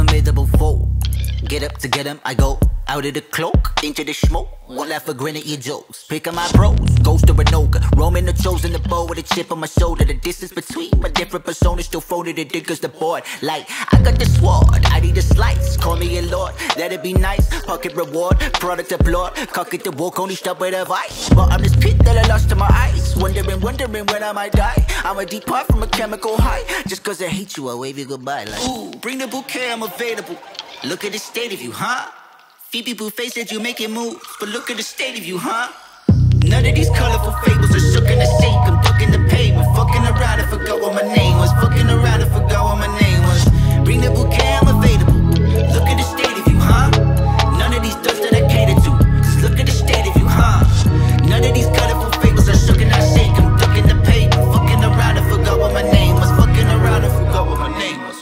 formidable foe. Get up to get 'em, I go out of the cloak, into the smoke. Won't laugh for grin at your jokes. Pick up my bros, ghost of Renoga. Roaming the chosen the bow with a chip on my shoulder. The distance between my different personas still folded. The diggers the board. Like, I got the sword, I need a slice. Call me a lord, let it be nice. Pocket reward, product applaud. Cock it to walk, only stop with advice. But I'm this pit that I lost to my eyes. Wondering when I might die. I'ma depart from a chemical high. Just cause I hate you, I'll wave you goodbye. Like, ooh, bring the bouquet, I'm available. Look at the state of you, huh? Phoebe Buffet said you making moves, but look at the state of you, huh? None of these colorful fables are shook in the sink. I'm ducking the pavement, fucking around, I forgot what my name was. Fucking around, I forgot what my name was. Bring the bouquet, I'm available. Look at the state of you, huh? None of these ducks that I cater to. Cause look at the state of you, huh? None of these colorful fables are shook in the sink. I'm ducking the pavement, fucking around, I forgot what my name was. Fucking around, I forgot what my name was.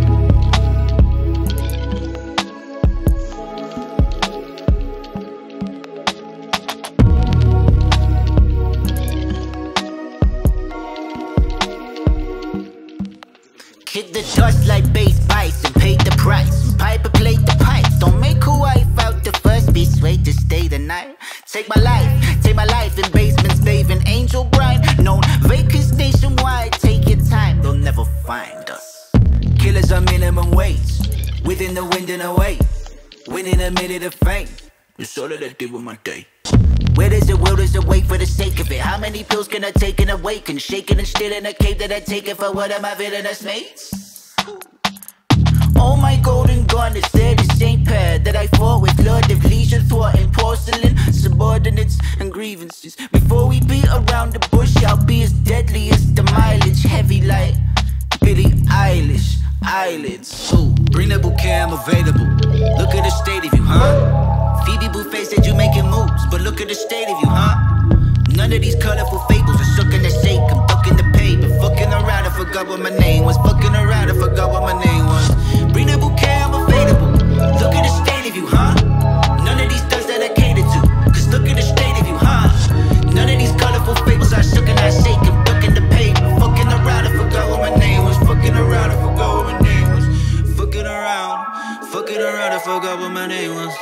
Hit the dust like bass bites and paid the price. Piper played the pipes. Don't make a wife out the first piece. Wait to stay the night. Take my life in basements, bathing angel grind. Known vacants nationwide. Take your time, they'll never find us. Killers are minimum wage. Within the wind and away. Winning a minute of fame. It's all that I did with my day. Where there's a will, there's a way for the sake of it. How many pills can I take and awaken? Shaking and still in a cave that I take it for what am I villainous mates? Oh my golden gun, is there the same pair that I fought with? Lord of leisure, thwarting porcelain, subordinates and grievances. Before we beat around the bush, I'll be as deadly as the mileage. Heavy like Billie Eilish, eyelids. Ooh, bring the bouquet, I'm available. Look at the state of you, huh? Phoebe Buffet said you making moves, but look at the state of you, huh? None of these colorful fables are shook in the shake. I'm ducking the pavement, fucking around, I forgot what my name was. Fucking around, I forgot what my name was. Bring the bouquet, I'm available. Look at the state of you, huh? None of these thugs that I cater to. Cause look at the state of you, huh? None of these colorful fables are shook in that shake. I'm ducking the pavement, fucking around, I forgot what my name was. Fucking around, I forgot what my name was. Fucking around, I forgot what my name was.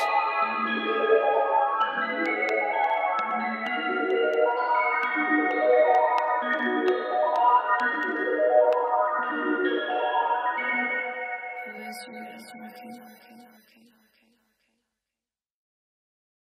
Yes, working.